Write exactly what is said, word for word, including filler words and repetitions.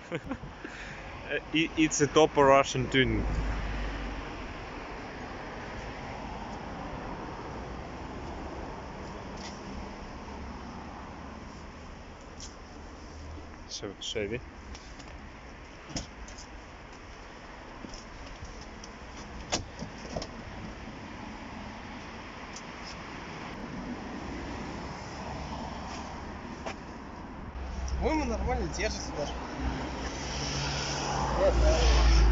It's a top Russian tuning. Chevy. По-моему, нормально держится даже. Нет, да.